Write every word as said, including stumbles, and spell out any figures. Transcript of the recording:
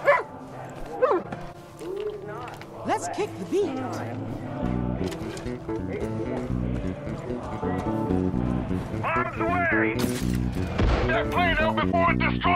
Let's kick the beat. Arms away! They're playing out before it destroys